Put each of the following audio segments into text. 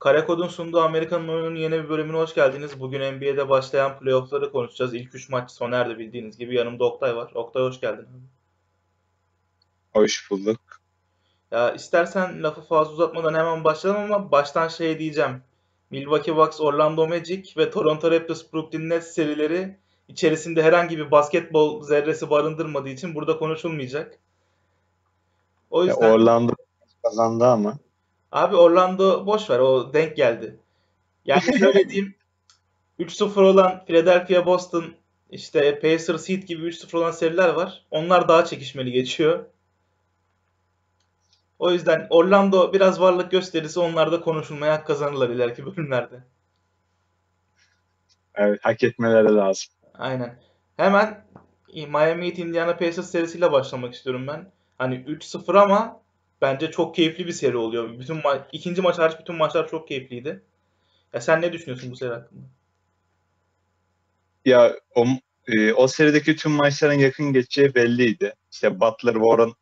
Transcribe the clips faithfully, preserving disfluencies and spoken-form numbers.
Karakod'un sunduğu Amerika'nın oyununun yeni bir bölümüne hoş geldiniz. Bugün N B A'de başlayan playoff'ları konuşacağız. İlk üç maç sona erdi bildiğiniz gibi. Yanımda Oktay var. Oktay hoş geldin. Hoş bulduk. Ya istersen lafı fazla uzatmadan hemen başlayalım ama baştan şey diyeceğim. Milwaukee Bucks, Orlando Magic ve Toronto Raptors, Brooklyn Nets serileri içerisinde herhangi bir basketbol zerresi barındırmadığı için burada konuşulmayacak. O Ya yüzden Orlando kazandı ama. abi Orlando boş ver, o denk geldi. Yani şöyle diyeyim, üç sıfır olan Philadelphia Boston, işte Pacers Heat gibi üç sıfır olan seriler var. Onlar daha çekişmeli geçiyor. O yüzden Orlando biraz varlık gösterirse onlar da konuşulmaya hak kazanırlar ileriki bölümlerde. Evet, hak etmeleri lazım. Aynen. Hemen Miami Heat Indiana Pacers serisiyle başlamak istiyorum ben. Hani üç sıfır ama bence çok keyifli bir seri oluyor. Bütün ma- ikinci maç hariç bütün maçlar çok keyifliydi. Ya sen ne düşünüyorsun bu seri hakkında? Ya o, e, o serideki tüm maçların yakın geçeceği belliydi. İşte Butler Warren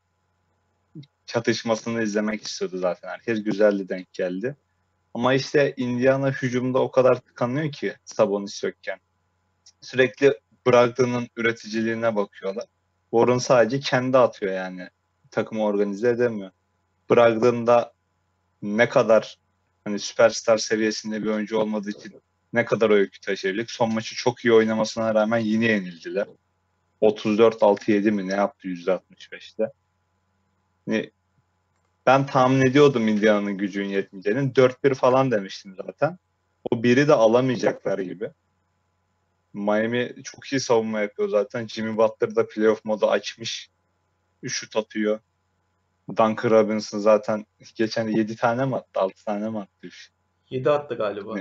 çatışmasını izlemek istiyordu zaten. Herkes güzeldi, denk geldi. Ama işte Indiana hücumda o kadar tıkanıyor ki Sabonis yokken. Sürekli Brogdon'un üreticiliğine bakıyorlar. Warren sadece kendi atıyor yani. Takımı organize edemiyor. Brogdon da ne kadar hani süperstar seviyesinde bir oyuncu olmadığı için ne kadar o yükü taşıyabilir. Son maçı çok iyi oynamasına rağmen yine yenildiler. otuz dört altı yedi mi ne yaptı yüzde altmış beşte. Yani ben tahmin ediyordum Indiana'nın gücünün yetmeyeceğini. dört bir falan demiştim zaten. O biri de alamayacaklar gibi. Miami çok iyi savunma yapıyor zaten. Jimmy Butler da playoff modu açmış. Şut atıyor. Duncan Robinson zaten geçen yedi tane mi attı? altı tane mi attı? yedi attı galiba. Yani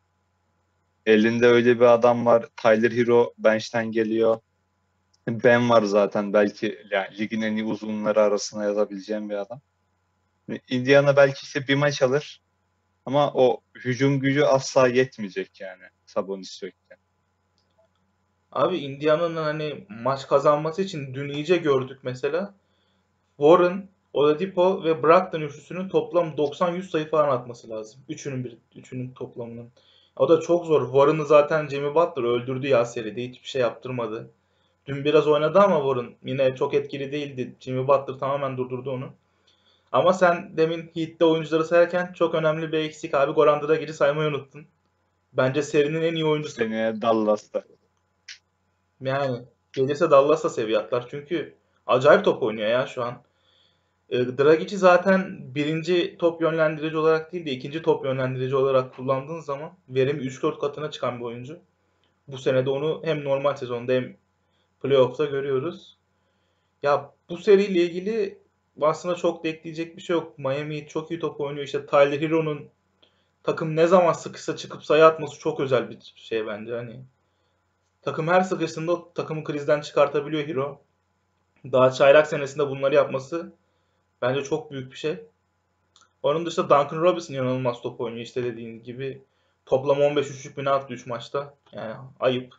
elinde öyle bir adam var. Tyler Hero bench'ten geliyor. Ben var zaten belki yani ligin en iyi uzunları arasına yazabileceğim bir adam. Yani Indiana belki işte bir maç alır ama o hücum gücü asla yetmeyecek yani Sabonis yokken. Abi Indiana'nın hani maç kazanması için dün iyice gördük mesela. Warren, Oladipo ve Brogdon üçlüsünün toplam doksan yüz sayı falan atması lazım. Üçünün bir üçünün toplamının. O da çok zor. Warren'ı zaten Jimmy Butler öldürdü ya seride. Hiçbir şey yaptırmadı. Dün biraz oynadı ama Warren yine çok etkili değildi. Jimmy Butler tamamen durdurdu onu. Ama sen demin Heat'te oyuncuları sayarken çok önemli bir eksik abi. Goran Dragic'i saymayı unuttun. Bence serinin en iyi oyuncusu. Seneye Dallas'ta. Yani gelirse Dallas'la seviye atlar. Çünkü acayip top oynuyor ya şu an. E, Dragic'i zaten birinci top yönlendirici olarak değil de ikinci top yönlendirici olarak kullandığın zaman verimi üç dört katına çıkan bir oyuncu. Bu sene de onu hem normal sezonda hem playoff'ta görüyoruz. Ya bu seriyle ilgili aslında çok da ekleyecek bir şey yok. Miami çok iyi top oynuyor. İşte Tyler Hero'nun takım ne zaman sıkışsa çıkıp sayı atması çok özel bir şey bence. Hani takım her sıkıştığında o takımı krizden çıkartabiliyor Hero. Daha çaylak senesinde bunları yapması bence çok büyük bir şey. Onun dışında Duncan Robinson inanılmaz top oynuyor. İşte dediğin gibi toplam on beş üçlük bir ne attı üç maçta. Yani ayıp.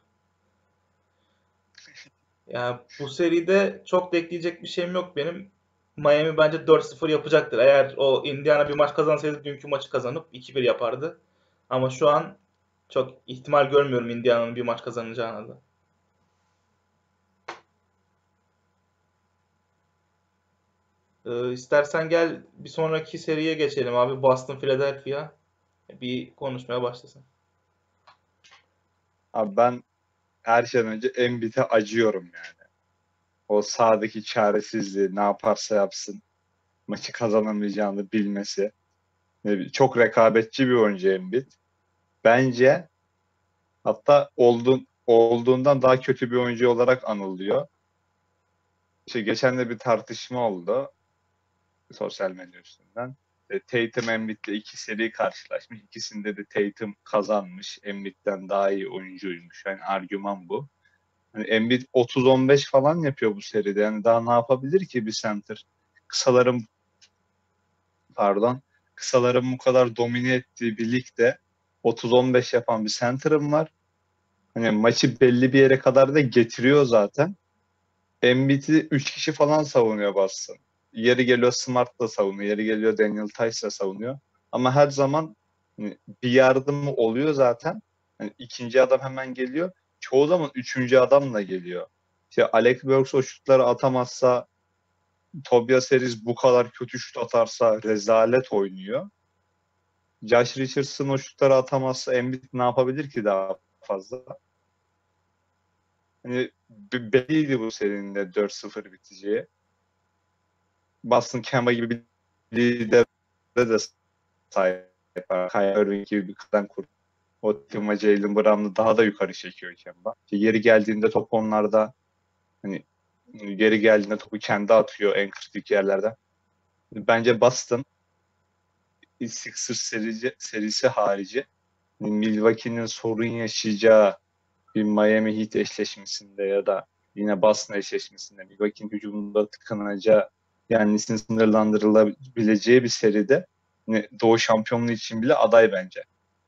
Yani bu seride çok da ekleyecek bir şeyim yok benim. Miami bence dört sıfır yapacaktır. Eğer o Indiana bir maç kazansaydı dünkü maçı kazanıp iki bir yapardı. Ama şu an çok ihtimal görmüyorum Indiana'nın bir maç kazanacağını da. Ee, istersen gel bir sonraki seriye geçelim abi. Boston Philadelphia. Bir konuşmaya başlasın. Abi ben her şeyden önce Embiid'e acıyorum yani. O sahadaki çaresizliği ne yaparsa yapsın maçı kazanamayacağını bilmesi. Ne bileyim, çok rekabetçi bir oyuncu Embiid. Bence hatta olduğun, olduğundan daha kötü bir oyuncu olarak anılıyor. İşte geçen de bir tartışma oldu sosyal medya üstünden. E, Tatum Embiid'le iki seri karşılaşmış. İkisinde de Tatum kazanmış. Embiid'den daha iyi oyuncuymuş. Yani argüman bu. Yani Embiid otuz on beş falan yapıyor bu seride. Yani daha ne yapabilir ki bir center? Kısaların pardon. Kısaların bu kadar domine ettiği bir ligde otuz on beş yapan bir center'ım var. Hani maçı belli bir yere kadar da getiriyor zaten. Embiid'i üç kişi falan savunuyor Boston. Yeri geliyor Smart da savunuyor. Yeri geliyor Daniel Tice da savunuyor. Ama her zaman hani bir yardımı oluyor zaten. Hani ikinci adam hemen geliyor. Çoğu zaman üçüncü adam da geliyor. İşte Alec Burks o şutları atamazsa, Tobias Harris bu kadar kötü şut atarsa rezalet oynuyor. Josh Richardson o şutları atamazsa Embiid ne yapabilir ki daha fazla? Hani belliydi bu serinin de dört sıfır biteceği. Boston Kemba gibi bir lidere de sahip. Kyrie Irving gibi bir kızdan kur. O Tima Jalen Brown'u daha da yukarı çekiyor Kemba. İşte yeri geldiğinde top onlarda, hani geri geldiğinde topu kendi atıyor en kritik yerlerden. Bence Boston Sixers serisi, serisi harici Milwaukee'nin sorun yaşayacağı bir Miami Heat eşleşmesinde ya da yine Boston eşleşmesinde Milwaukee'nin hücumunda tıkanacağı, yani sınırlandırılabileceği bir seride yani Doğu şampiyonluğu için bile aday bence.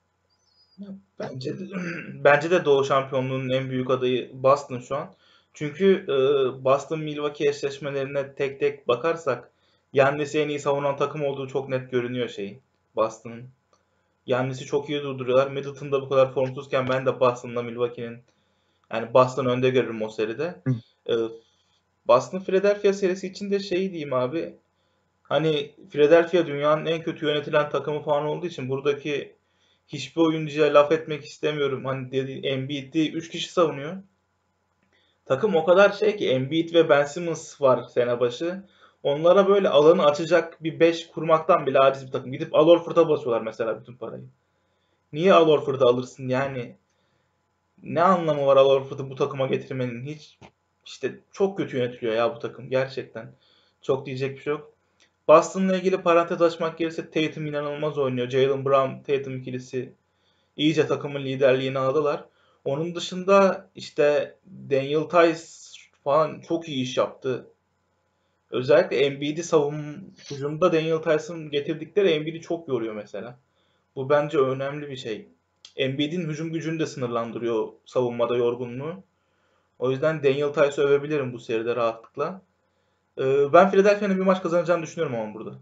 Bence de, bence de Doğu şampiyonluğunun en büyük adayı Boston şu an. Çünkü e, Boston Milwaukee eşleşmelerine tek tek bakarsak Giannis'i en iyi savunan takım olduğu çok net görünüyor şeyin. Boston'ın. Giannis'i çok iyi durduruyorlar. Middleton'da bu kadar formsuzken ben de Boston'la Milwaukee'nin, yani Boston önde görürüm o seride. E, Boston Philadelphia serisi için de şey diyeyim abi. Hani Philadelphia dünyanın en kötü yönetilen takımı falan olduğu için buradaki hiçbir oyuncuya laf etmek istemiyorum. Hani dedi Embiid'i üç kişi savunuyor. Takım o kadar şey ki Embiid ve Ben Simmons var sene başı. Onlara böyle alanı açacak bir beş kurmaktan bile aciz bir takım. Gidip Al Horford'a basıyorlar mesela bütün parayı. Niye Al Horford'u alırsın yani? Ne anlamı var Al Horford'u bu takıma getirmenin? Hiç, işte çok kötü yönetiliyor ya bu takım gerçekten. Çok diyecek bir şey yok. Boston'la ilgili parantez açmak gerekirse Tatum inanılmaz oynuyor. Jaylen Brown, Tatum ikilisi iyice takımın liderliğini aldılar. Onun dışında işte Daniel Tice falan çok iyi iş yaptı. Özellikle Embiid'i savun hücumda Daniel Tice'ın getirdikleri Embiid'i çok yoruyor mesela. Bu bence önemli bir şey. Embiid'in hücum gücünü de sınırlandırıyor savunmada yorgunluğu. O yüzden Daniel Tice'ı övebilirim bu seride rahatlıkla. Ee, ben Philadelphia'nın bir maç kazanacağını düşünüyorum ama burada.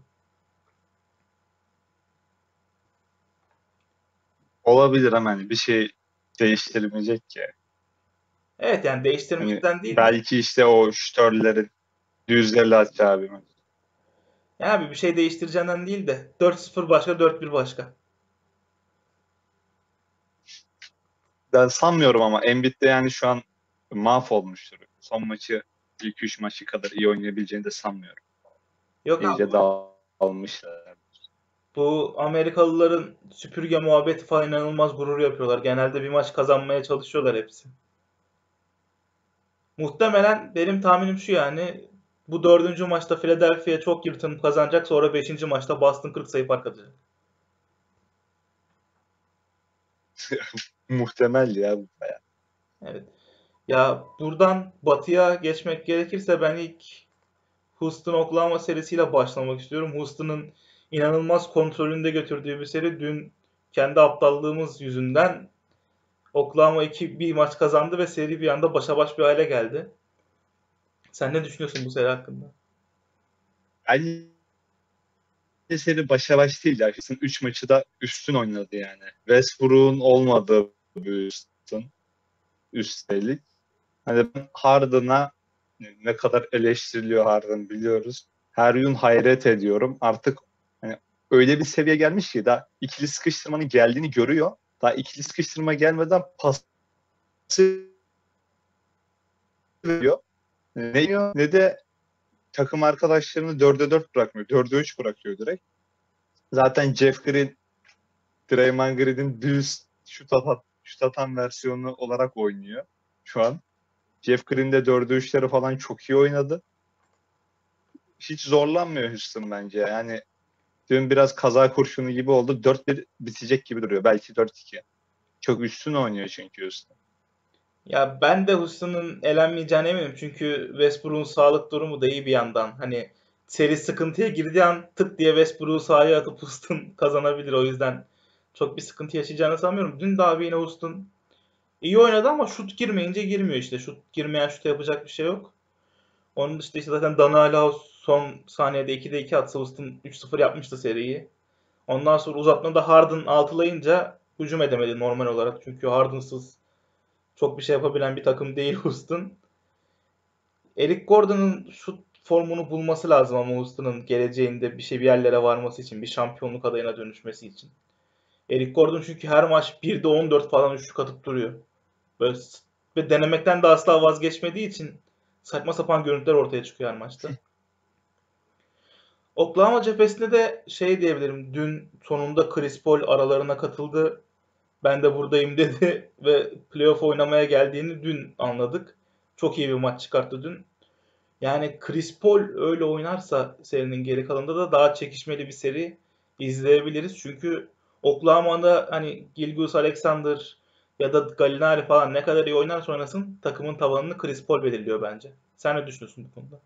Olabilir ama hani bir şey değiştirilmeyecek ki. Evet, yani Hani değiştirmekten değil de. belki işte o şütörlerin düzleri atacağı bir maç. Ya abi bir şey değiştireceğinden değil de dört sıfır başka, dört bir başka. Ben sanmıyorum ama Embiid de yani şu an mahvolmuştur. Son maçı ilk üç maçı kadar iyi oynayabileceğini de sanmıyorum. Yok abi, İyice dağılmışlar. bu Amerikalıların süpürge muhabbeti falan inanılmaz gurur yapıyorlar. Genelde bir maç kazanmaya çalışıyorlar hepsi. Muhtemelen benim tahminim şu, yani bu dördüncü maçta Philadelphia çok yırtınıp kazanacak, sonra beşinci maçta Boston kırk sayı fark atacak. Muhtemel ya. Evet. Ya buradan batıya geçmek gerekirse ben ilk Houston Oklahoma serisiyle başlamak istiyorum. Houston'ın inanılmaz kontrolünde götürdüğü bir seri. Dün kendi aptallığımız yüzünden Oklahoma iki bir maç kazandı ve seri bir anda başa baş bir hale geldi. Sen ne düşünüyorsun bu seri hakkında? Bence seri başa baş değil. Herkesin üç maçı da üstün oynadı yani. Westbrook'un olmadığı bir üstün. Üstelik. Hani ben Harden'a ne kadar eleştiriliyor Harden biliyoruz. Her gün hayret ediyorum. Artık hani öyle bir seviye gelmiş ki daha ikili sıkıştırmanın geldiğini görüyor. Daha ikili sıkıştırma gelmeden pası veriyor. Ne diyor ne de takım arkadaşlarını dörde dört bırakmıyor. dörde üç bırakıyor direkt. Zaten Jeff Green, Draymond Green'in düz şut atan, şut atan versiyonu olarak oynuyor şu an. Jeff Green de dörde üçleri falan çok iyi oynadı. Hiç zorlanmıyor Houston bence. Yani dün biraz kaza kurşunu gibi oldu. dört bir bitecek gibi duruyor. Belki dört iki. Çok üstün oynuyor çünkü Houston. Ya ben de Houston'ın elenmeyeceğine eminim. Çünkü Westbrook'un sağlık durumu da iyi bir yandan. Hani seri sıkıntıya girdiği an tık diye Westbrook'u sahaya atıp Houston kazanabilir. O yüzden çok bir sıkıntı yaşayacağını sanmıyorum. Dün de abi yine Houston iyi oynadı ama şut girmeyince girmiyor işte. Şut girmeyen şuta yapacak bir şey yok. Onun dışında işte zaten Dana Alao son saniyede ikide iki atsa Houston üç sıfır yapmıştı seriyi. Ondan sonra uzatmada Harden altılayınca hücum edemedi normal olarak. Çünkü Harden'sız çok bir şey yapabilen bir takım değil Houston. Eric Gordon'ın şut formunu bulması lazım ama Houston'ın geleceğinde bir şey bir yerlere varması için, bir şampiyonluk adayına dönüşmesi için. Eric Gordon çünkü her maç birde on dört falan üçlük atıp duruyor. Böyle ve denemekten de asla vazgeçmediği için saçma sapan görüntüler ortaya çıkıyor her maçta. Oklahoma cephesinde de şey diyebilirim. Dün sonunda Chris Paul aralarına katıldı. Ben de buradayım dedi ve playoff oynamaya geldiğini dün anladık. Çok iyi bir maç çıkarttı dün. Yani Chris Paul öyle oynarsa serinin geri kalanında da daha çekişmeli bir seri izleyebiliriz. Çünkü Oklahoma'da hani Gilgeous Alexander ya da Gallinari falan ne kadar iyi oynarsa oynasın takımın tavanını Chris Paul belirliyor bence. Sen ne düşünüyorsun bu konuda?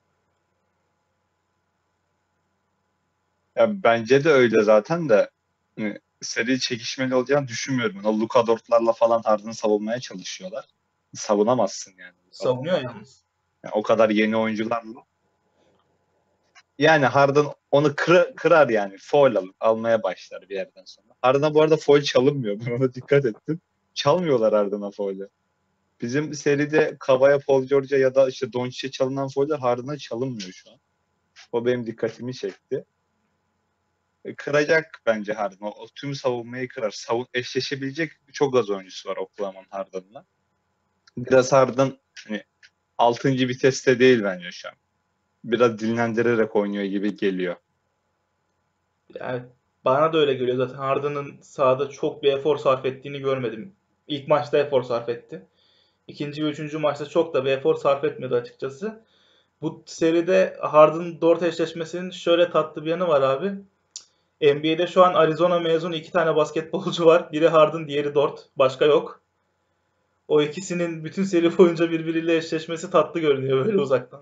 Ya bence de öyle zaten de hani seri çekişmeli olacağını düşünmüyorum. O Luka Dort'larla falan Harden'ı savunmaya çalışıyorlar. Savunamazsın yani Luka Savunuyor Dort'ları. yalnız. Yani o kadar yeni oyuncularla. Yani Harden onu kıra- kırar yani. Foul al- almaya başlar bir yerden sonra. Harden'a bu arada foul çalınmıyor. Ben ona dikkat ettim. Çalmıyorlar Harden'a foul'ü. Bizim seride Kava'ya, Paul George'a ya da işte Doncic'e çalınan fauller Harden'a çalınmıyor şu an. O benim dikkatimi çekti. E, Kıracak bence Harden. O, o tüm savunmayı kırar. Savun, eşleşebilecek çok az oyuncusu var Oklahoma'nın Harden'la. Biraz Harden hani altıncı viteste değil bence şu an. Biraz dinlendirerek oynuyor gibi geliyor. Yani bana da öyle geliyor. Zaten Harden'ın sahada çok bir efor sarf ettiğini görmedim. İlk maçta efor sarf etti. İkinci ve üçüncü maçta çok da bir efor sarf etmedi açıkçası. Bu seride Harden-Dort eşleşmesinin şöyle tatlı bir yanı var abi. N B A'de şu an Arizona mezunu iki tane basketbolcu var. Biri Harden, diğeri Dort. Başka yok. O ikisinin bütün seri boyunca birbiriyle eşleşmesi tatlı görünüyor böyle uzaktan.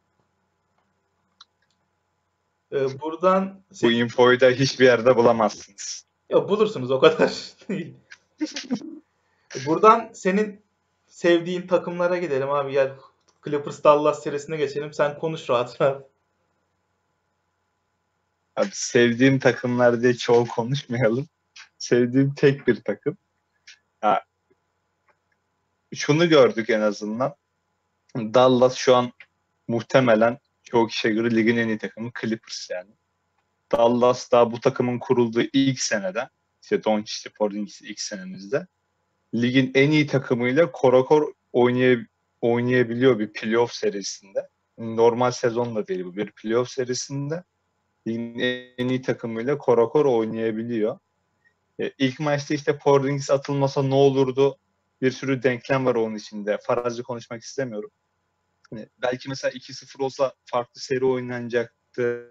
Ee, buradan Bu senin... infoyu da hiçbir yerde bulamazsınız. Ya bulursunuz o kadar değil. Buradan senin sevdiğin takımlara gidelim abi. Gel Clippers Dallas serisine geçelim. Sen konuş rahat rahat. Abi sevdiğim takımlar diye çoğu konuşmayalım. Sevdiğim tek bir takım. Ha, şunu gördük en azından. Dallas şu an muhtemelen çoğu kişiye göre ligin en iyi takımı Clippers yani. Dallas daha bu takımın kurulduğu ilk senede işte Doncic, Porzingis ilk senemizde ligin en iyi takımıyla korakor oynay oynayabiliyor bir playoff serisinde. Normal sezon da değil bu. Bir playoff serisinde ligin en iyi takımıyla korakor oynayabiliyor. E, ilk maçta işte Porzingis atılmasa ne olurdu? Bir sürü denklem var onun içinde. Farazi konuşmak istemiyorum. Hani belki mesela iki sıfır olsa farklı seri oynanacaktı.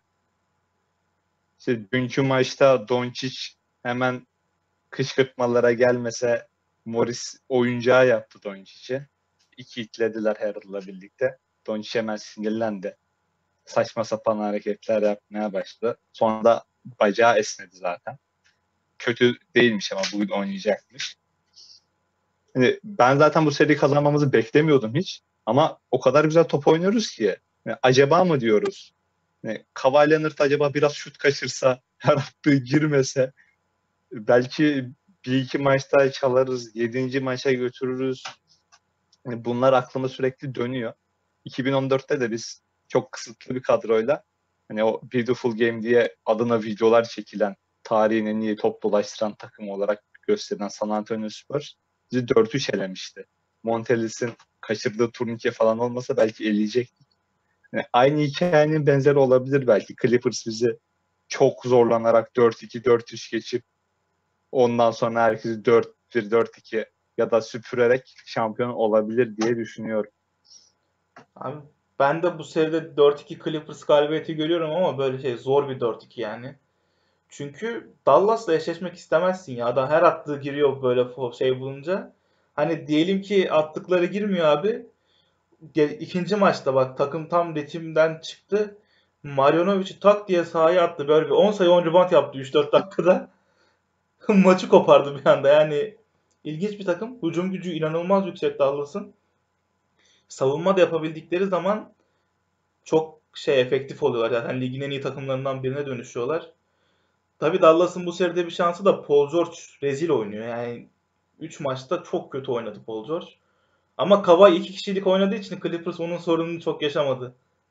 İşte dünkü maçta Doncic hemen kışkırtmalara gelmese Morris oyuncağı yaptı Doncic'i. İki itlediler Harrell'la birlikte. Doncic hemen sinirlendi. Saçma sapan hareketler yapmaya başladı. Sonra da bacağı esnedi zaten. Kötü değilmiş ama bugün oynayacakmış. Yani ben zaten bu seriyi kazanmamızı beklemiyordum hiç. Ama o kadar güzel top oynuyoruz ki. Yani acaba mı diyoruz? Yani Kawhi Leonard acaba biraz şut kaçırsa, her attığı girmese belki bir iki maçta çalarız, yedinci maça götürürüz. Yani bunlar aklıma sürekli dönüyor. iki bin on dörtte de biz çok kısıtlı bir kadroyla hani o Beautiful Game diye adına videolar çekilen tarihin en iyi top dolaştıran takım olarak gösterilen San Antonio Spurs bizi dört üç elemişti. Montelis'in kaçırdığı turnike falan olmasa belki eleyecektik. Yani aynı hikayenin benzeri olabilir belki. Clippers bizi çok zorlanarak dört iki dört üç geçip ondan sonra herkesi dört bir dört iki ya da süpürerek şampiyon olabilir diye düşünüyorum. Abi ben de bu seride dört iki Clippers galibiyeti görüyorum ama böyle şey zor bir dört iki yani. Çünkü Dallas'la eşleşmek istemezsin ya. Adam her attığı giriyor böyle fo- şey bulunca. Hani diyelim ki attıkları girmiyor abi. Ge- İkinci maçta bak takım tam ritimden çıktı. Marjanovic'i tak diye sahaya attı. Böyle bir on sayı on rebound yaptı üç dört dakikada. Maçı kopardı bir anda. Yani ilginç bir takım. Hücum gücü inanılmaz yüksek Dallas'ın. Savunma da yapabildikleri zaman çok şey efektif oluyorlar. Zaten ligin en iyi takımlarından birine dönüşüyorlar. Tabii Dallas'ın bu seride bir şansı da Paul George rezil oynuyor. Yani üç maçta çok kötü oynadı Paul George. Ama Kawhi iki kişilik oynadığı için Clippers onun sorununu çok yaşamadı.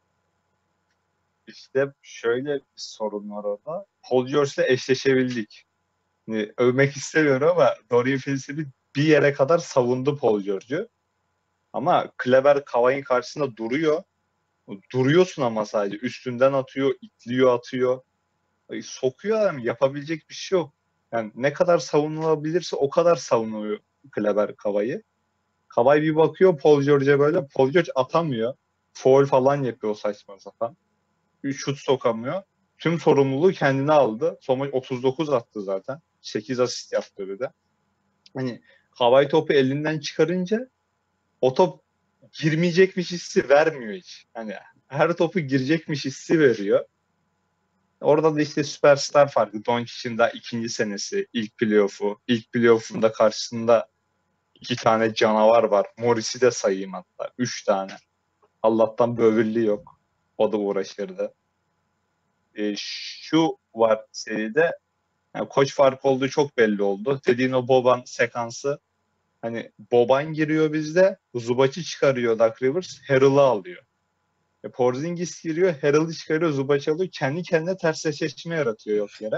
İşte şöyle bir sorun var orada. Paul George'la eşleşebildik. Hani övmek istemiyorum ama Dorian Finney-Smith bir yere kadar savundu Paul George'u. Ama Kleber Kawhi'nin karşısında duruyor. Duruyorsun ama sadece. Üstünden atıyor, itliyor, atıyor. Ay, sokuyor adam. Yapabilecek bir şey yok. Yani ne kadar savunulabilirse o kadar savunuyor Kleber Kawhi'yi. Kawhi bir bakıyor Paul George'e böyle. Paul George atamıyor. Foul falan yapıyor saçma sapan. Bir şut sokamıyor. Tüm sorumluluğu kendine aldı. Son maç otuz dokuz attı zaten. sekiz asist yaptı bir de. Hani Kawhi topu elinden çıkarınca o top girmeyecekmiş hissi vermiyor hiç. Hani her topu girecekmiş hissi veriyor. Orada da işte süperstar farkı. Doncic'in daha ikinci senesi, ilk playoff'u. İlk playoff'unda karşısında iki tane canavar var. Morris'i de sayayım hatta. Üç tane. Allah'tan Bövirli yok. O da uğraşırdı. E, şu var seride. Yani koç farkı olduğu çok belli oldu. Dediğin o Boban sekansı. Hani Boban giriyor bizde. Zubac'ı çıkarıyor Doc Rivers. Harrell'ı alıyor. E, Porzingis giriyor. Harrell'ı çıkarıyor. Zubac alıyor. Kendi kendine ters eşleşme yaratıyor yok yere.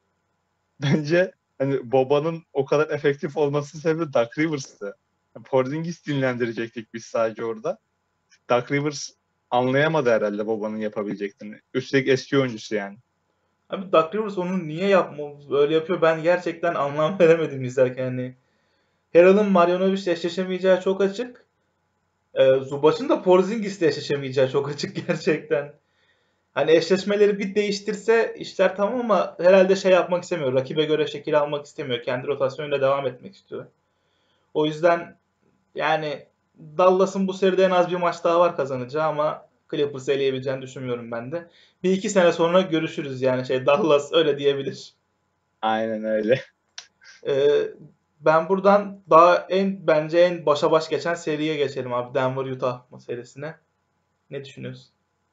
Bence hani Boba'nın o kadar efektif olması sebebi Doc Rivers'tı. Yani Porzingis dinlendirecektik biz sadece orada. Doc Rivers anlayamadı herhalde Boba'nın yapabileceklerini. Üstelik eski oyuncusu yani. Abi Doug Rivers onu niye yapma böyle yapıyor ben gerçekten anlam veremedim izlerken. Hani Harrell'ın Marjanovic'le eşleşemeyeceği çok açık. Ee, Zubac'ın da Porzingis'le eşleşemeyeceği çok açık gerçekten. Hani eşleşmeleri bir değiştirse işler tamam ama herhalde şey yapmak istemiyor. Rakibe göre şekil almak istemiyor. Kendi rotasyonuyla devam etmek istiyor. O yüzden yani Dallas'ın bu seride en az bir maç daha var kazanacağı ama Clippers'ı eleyebileceğini düşünmüyorum ben de. Bir iki sene sonra görüşürüz yani şey Dallas öyle diyebilir. Aynen öyle. Ee, Ben buradan daha en bence en başa baş geçen seriye geçelim abi. Denver Utah serisine. Ne düşünüyorsun?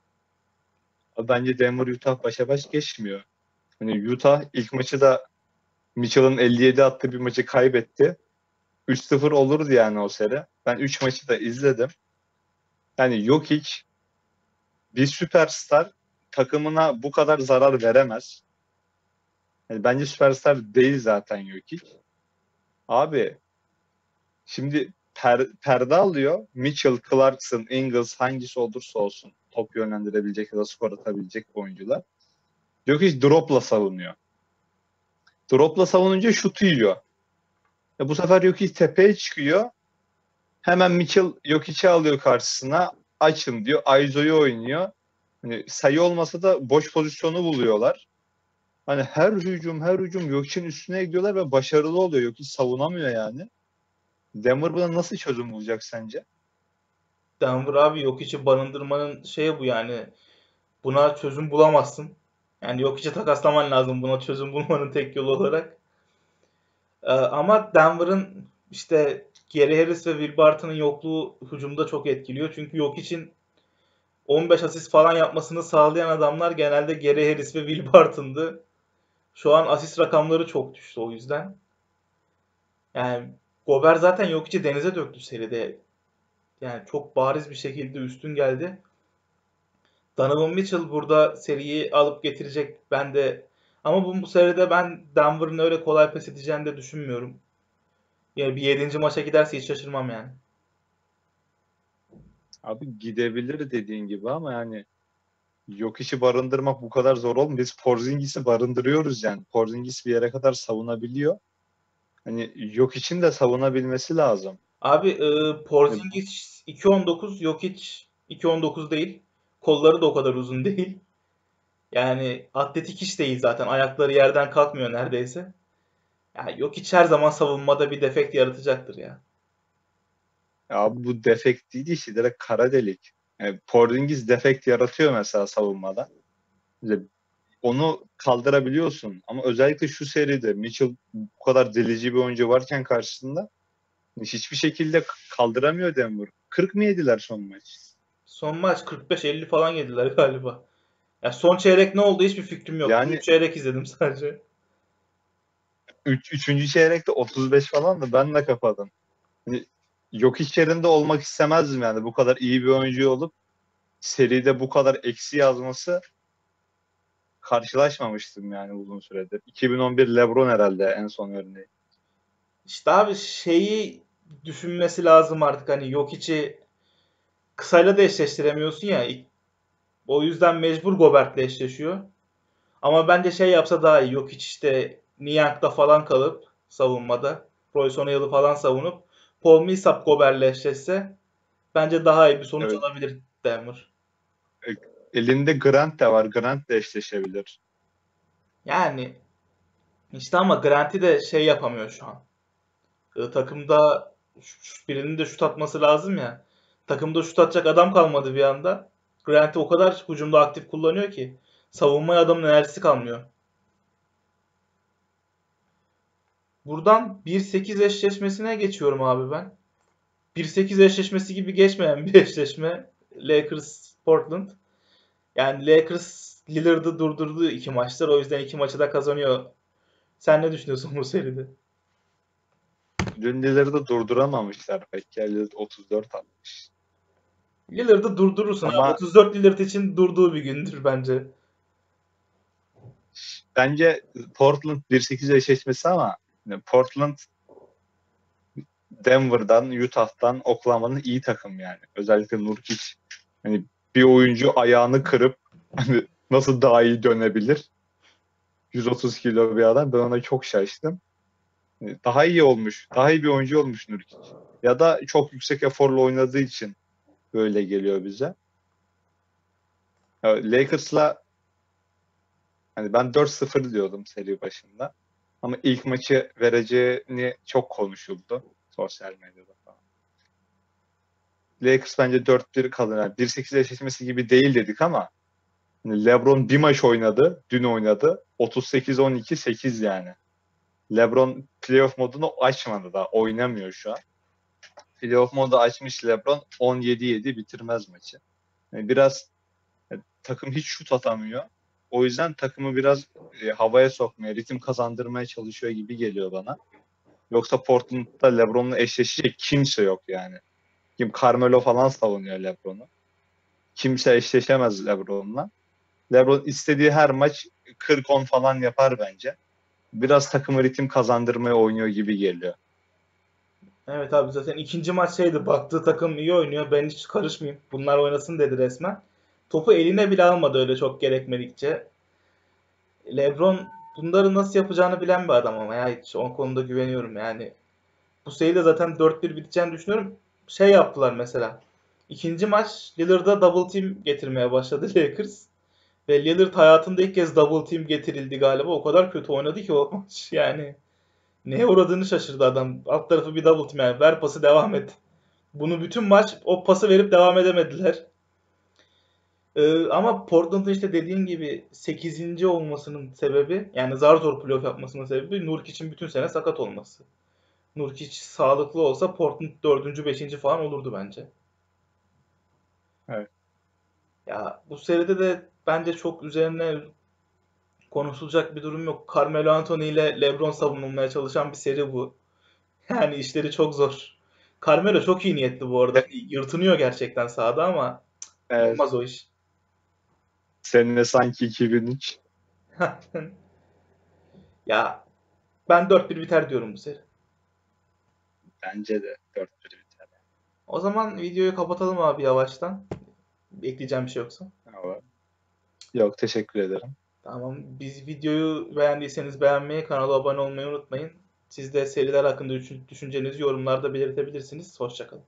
Bence Denver Utah başa baş geçmiyor. Hani Utah ilk maçı da Mitchell'ın elli yedi attığı bir maçı kaybetti. üç sıfır olurdu yani o seri. Ben üç maçı da izledim. Yani Jokic bir süperstar takımına bu kadar zarar veremez. Yani bence süperstar değil zaten Jokic. Abi şimdi per, perde alıyor. Mitchell, Clarkson, Ingles hangisi olursa olsun top yönlendirebilecek ya da skor atabilecek oyuncular. Jokic dropla savunuyor. Dropla savununca şutu yiyor. E bu sefer Jokic tepeye çıkıyor. Hemen Mitchell Jokic'i alıyor karşısına. Açın diyor. Aizo'yu oynuyor. Hani sayı olmasa da boş pozisyonu buluyorlar. Hani her hücum her hücum Jokic'in üstüne gidiyorlar ve başarılı oluyor. Jokic savunamıyor yani. Denver buna nasıl çözüm bulacak sence? Denver abi yok içi barındırmanın şeyi bu yani. Buna çözüm bulamazsın. Yani yok içi takaslaman lazım buna çözüm bulmanın tek yolu olarak. Ee, ama Denver'ın işte Gary Harris ve Will Barton'ın yokluğu hücumda çok etkiliyor. Çünkü yok için on beş asist falan yapmasını sağlayan adamlar genelde Gary Harris ve Will Barton'dı. Şu an asist rakamları çok düştü o yüzden. Yani Gobert zaten yok içi denize döktü seride. Yani çok bariz bir şekilde üstün geldi. Donovan Mitchell burada seriyi alıp getirecek ben de. Ama bu, bu seride ben Denver'ın öyle kolay pes edeceğini de düşünmüyorum. Yani bir yedinci maça giderse hiç şaşırmam yani. Abi gidebilir dediğin gibi ama yani yok işi barındırmak bu kadar zor olmuyor. Biz Porzingis'i barındırıyoruz yani. Porzingis bir yere kadar savunabiliyor. Hani yok için de savunabilmesi lazım. Abi e, Yani Porzingis iki on dokuz, Jokic iki on dokuz değil. Kolları da o kadar uzun değil. Yani atletik hiç değil zaten. Ayakları yerden kalkmıyor neredeyse. Yani Jokic her zaman savunmada bir defekt yaratacaktır ya. abi bu defekt değil işte direkt kara delik. Yani Porzingis defekt yaratıyor mesela savunmada. İşte onu kaldırabiliyorsun. Ama özellikle şu seride Mitchell bu kadar delici bir oyuncu varken karşısında hiçbir şekilde kaldıramıyor Denver. kırk mı yediler son maç? Son maç kırk beş elli falan yediler galiba. Ya son çeyrek ne oldu hiçbir fikrim yok. Büyük Yani çeyrek izledim sadece. üç, üçüncü çeyrekte otuz beş falan da ben de kapadım. Hani yok iş yerinde olmak istemezdim yani. Bu kadar iyi bir oyuncu olup seride bu kadar eksi yazması karşılaşmamıştım yani uzun süredir. iki bin on bir LeBron herhalde en son örneği. İşte abi şeyi düşünmesi lazım artık, hani yok içi kısayla da eşleştiremiyorsun ya. O yüzden mecbur Gobert'le eşleşiyor. Ama bence şey yapsa daha iyi. Yok hiç işte Niang'da falan kalıp savunmada. Royce O'Neal'ı falan savunup Paul Millsap Gobert'le eşleşse bence daha iyi bir sonuç Evet. alabilir Denver. Elinde Grant de var. Grant de eşleşebilir. Yani işte ama Grant'i de şey yapamıyor şu an. E, takımda ş- ş- birinin de şut atması lazım ya. Takımda şut atacak adam kalmadı bir anda. Grant'i o kadar hücumda aktif kullanıyor ki savunmaya adamın enerjisi kalmıyor. Buradan bir sekiz eşleşmesine geçiyorum abi ben. bir sekiz eşleşmesi gibi geçmeyen bir eşleşme. Lakers Portland. Yani Lakers Lillard'ı durdurdu iki maçlar. O yüzden iki maçı da kazanıyor. Sen ne düşünüyorsun bu seride? Dün de durduramamışlar pek. Yani otuz dört atmış. Lillard'ı durdurursun abi. Ama otuz dört Lillard için durduğu bir gündür bence. bence Portland bir sekiz eşleşmesi ama yani Portland Denver'dan, Utah'tan, Oklahoma'nın iyi takım yani. Özellikle Nurkic. Hani bir oyuncu ayağını kırıp hani nasıl daha iyi dönebilir? yüz otuz kilo bir adam. Ben ona çok şaştım. Daha iyi olmuş. Daha iyi bir oyuncu olmuş Nurkic. Ya da çok yüksek eforla oynadığı için böyle geliyor bize. Ya Lakers'la hani ben dört sıfır diyordum seri başında. Ama ilk maçı vereceğini çok konuşuldu sosyal medyada falan. Lakers bence dört bir kalır. Yani bir sekiz eşleşmesi gibi değil dedik ama hani LeBron bir maç oynadı. Dün oynadı. otuz sekiz on iki sekiz yani. LeBron playoff modunu açmadı da. Oynamıyor şu an. Playoff modu açmış LeBron on yedi yedi bitirmez maçı. Yani biraz yani, takım hiç şut atamıyor. O yüzden takımı biraz e, havaya sokmaya, ritim kazandırmaya çalışıyor gibi geliyor bana. Yoksa Portland'da LeBron'la eşleşecek kimse yok yani. Kim Carmelo falan savunuyor LeBron'u. Kimse eşleşemez LeBron'la. LeBron istediği her maç kırk on falan yapar bence. Biraz takımı ritim kazandırmaya oynuyor gibi geliyor. Evet abi, zaten ikinci maç şeydi. Baktığı takım iyi oynuyor. Ben hiç karışmayayım. Bunlar oynasın dedi resmen. Topu eline bile almadı öyle çok gerekmedikçe. LeBron bunları nasıl yapacağını bilen bir adam ama ya hiç o konuda güveniyorum yani. Bu seride zaten dört bir biteceğini düşünüyorum. Şey yaptılar mesela. İkinci maç Lillard'a double team getirmeye başladı Lakers. Ve Lillard hayatında ilk kez double team getirildi galiba. O kadar kötü oynadı ki o maç. Yani neye uğradığını şaşırdı adam. Alt tarafı bir double team yani. Ver pası, devam et. Bunu bütün maç o pası verip devam edemediler. Ee, ama Portland'ın işte dediğin gibi sekizinci olmasının sebebi, yani zar zor playoff yapmasının sebebi Nurkic'in bütün sene sakat olması. Nurkic sağlıklı olsa Portland dördüncü beşinci falan olurdu bence. Evet. Ya bu seride de bence çok üzerine konuşulacak bir durum yok. Carmelo Anthony ile LeBron savunulmaya çalışan bir seri bu. Yani işleri çok zor. Carmelo çok iyi niyetli bu arada. Yırtınıyor gerçekten sahada ama Evet. olmaz o iş. Seninle sanki iki bin üç. Ya ben dört bir biter diyorum bu seri. Bence de dört bir biter. O zaman videoyu kapatalım abi yavaştan. Ekleyeceğim bir şey yoksa. Ama yok, teşekkür ederim. Tamam. Biz videoyu beğendiyseniz beğenmeyi, kanala abone olmayı unutmayın. Siz de seriler hakkında düşün- düşüncenizi yorumlarda belirtebilirsiniz. Hoşçakalın.